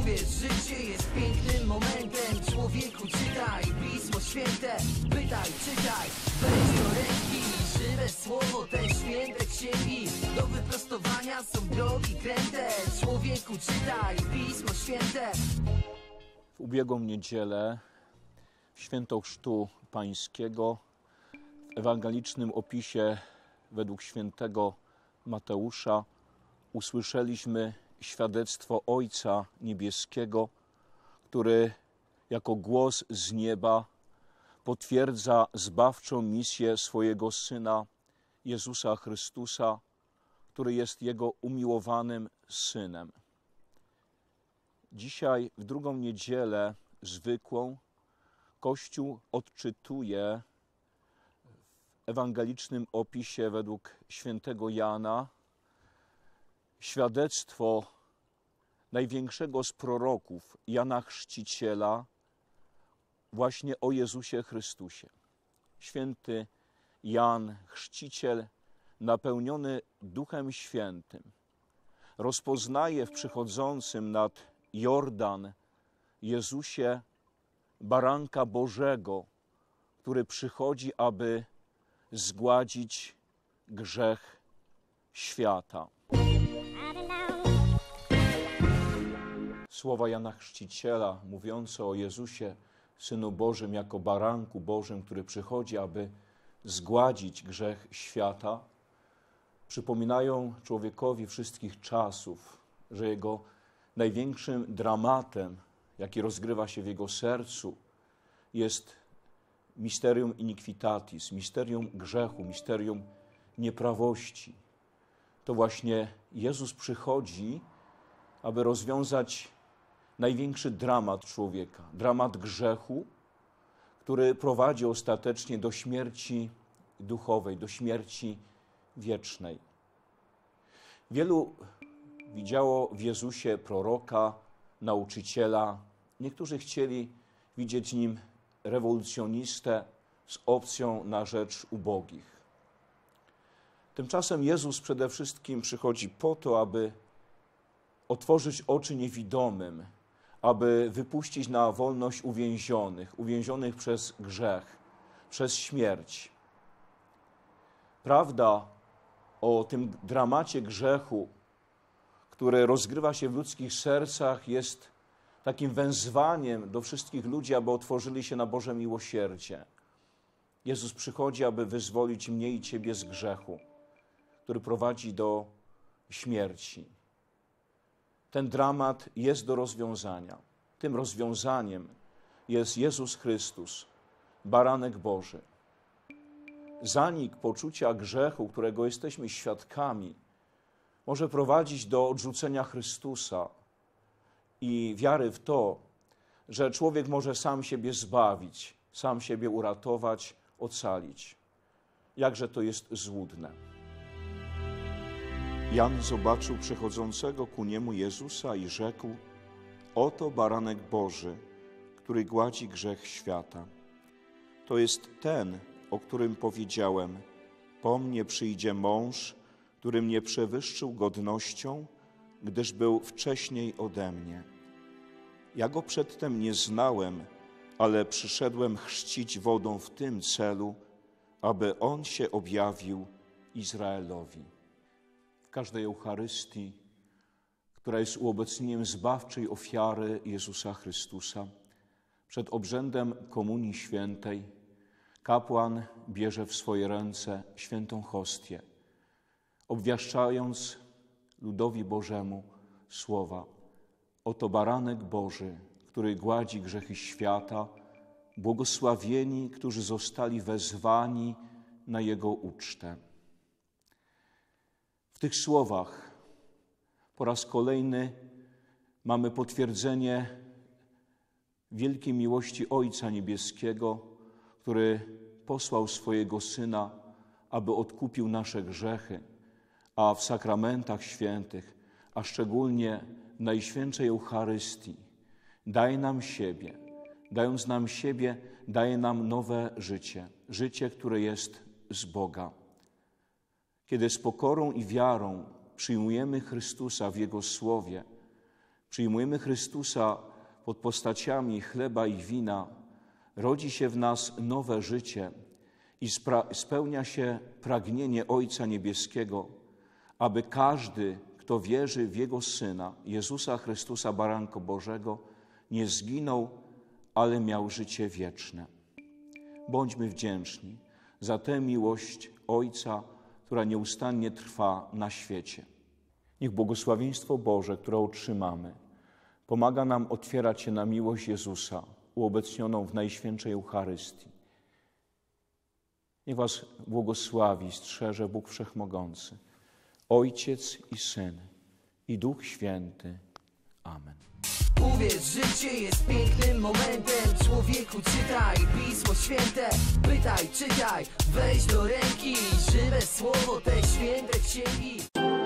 Uwierz, życie jest pięknym momentem. Człowieku, czytaj Pismo Święte. Pytaj, czytaj, weź do ręki. Żywe słowo, te święte księgi. Do wyprostowania są drogi kręte. Człowieku, czytaj Pismo Święte. W ubiegłą niedzielę, w święto Chrztu Pańskiego, w ewangelicznym opisie według świętego Mateusza usłyszeliśmy świadectwo Ojca Niebieskiego, który jako głos z nieba potwierdza zbawczą misję swojego Syna Jezusa Chrystusa, który jest Jego umiłowanym Synem. Dzisiaj, w drugą niedzielę zwykłą, Kościół odczytuje w ewangelicznym opisie według świętego Jana świadectwo największego z proroków, Jana Chrzciciela, właśnie o Jezusie Chrystusie. Święty Jan Chrzciciel, napełniony Duchem Świętym, rozpoznaje w przychodzącym nad Jordan Jezusie baranka Bożego, który przychodzi, aby zgładzić grzech świata. Słowa Jana Chrzciciela mówiące o Jezusie, Synu Bożym, jako baranku Bożym, który przychodzi, aby zgładzić grzech świata, przypominają człowiekowi wszystkich czasów, że jego największym dramatem, jaki rozgrywa się w jego sercu, jest misterium iniquitatis, misterium grzechu, misterium nieprawości. To właśnie Jezus przychodzi, aby rozwiązać największy dramat człowieka, dramat grzechu, który prowadzi ostatecznie do śmierci duchowej, do śmierci wiecznej. Wielu widziało w Jezusie proroka, nauczyciela. Niektórzy chcieli widzieć w nim rewolucjonistę z opcją na rzecz ubogich. Tymczasem Jezus przede wszystkim przychodzi po to, aby otworzyć oczy niewidomym, aby wypuścić na wolność uwięzionych przez grzech, przez śmierć. Prawda o tym dramacie grzechu, które rozgrywa się w ludzkich sercach, jest takim wezwaniem do wszystkich ludzi, aby otworzyli się na Boże miłosierdzie. Jezus przychodzi, aby wyzwolić mnie i ciebie z grzechu, który prowadzi do śmierci. Ten dramat jest do rozwiązania. Tym rozwiązaniem jest Jezus Chrystus, Baranek Boży. Zanik poczucia grzechu, którego jesteśmy świadkami, może prowadzić do odrzucenia Chrystusa i wiary w to, że człowiek może sam siebie zbawić, sam siebie uratować, ocalić. Jakże to jest złudne. Jan zobaczył przechodzącego ku niemu Jezusa i rzekł: oto baranek Boży, który gładzi grzech świata. To jest ten, o którym powiedziałem: po mnie przyjdzie mąż, który mnie przewyższył godnością, gdyż był wcześniej ode mnie. Ja go przedtem nie znałem, ale przyszedłem chrzcić wodą w tym celu, aby on się objawił Izraelowi. W każdej Eucharystii, która jest uobecnieniem zbawczej ofiary Jezusa Chrystusa, przed obrzędem Komunii Świętej kapłan bierze w swoje ręce świętą hostię, obwieszczając ludowi Bożemu słowa: oto baranek Boży, który gładzi grzechy świata, błogosławieni, którzy zostali wezwani na Jego ucztę. W tych słowach po raz kolejny mamy potwierdzenie wielkiej miłości Ojca Niebieskiego, który posłał swojego Syna, aby odkupił nasze grzechy, a w sakramentach świętych, a szczególnie w Najświętszej Eucharystii, daje nam siebie. Dając nam siebie, daje nam nowe życie, życie, które jest z Boga. Kiedy z pokorą i wiarą przyjmujemy Chrystusa w Jego Słowie, przyjmujemy Chrystusa pod postaciami chleba i wina, rodzi się w nas nowe życie i spełnia się pragnienie Ojca Niebieskiego, aby każdy, kto wierzy w Jego Syna, Jezusa Chrystusa, Baranka Bożego, nie zginął, ale miał życie wieczne. Bądźmy wdzięczni za tę miłość Ojca, która nieustannie trwa na świecie. Niech błogosławieństwo Boże, które otrzymamy, pomaga nam otwierać się na miłość Jezusa, uobecnioną w Najświętszej Eucharystii. Niech was błogosławi, strzeże Bóg Wszechmogący, Ojciec i Syn, i Duch Święty. Amen. Uwierz, życie jest pięknym momentem. Człowieku, czytaj Pismo Święte. Pytaj, czytaj, weź do ręki żywe słowo, te święte księgi.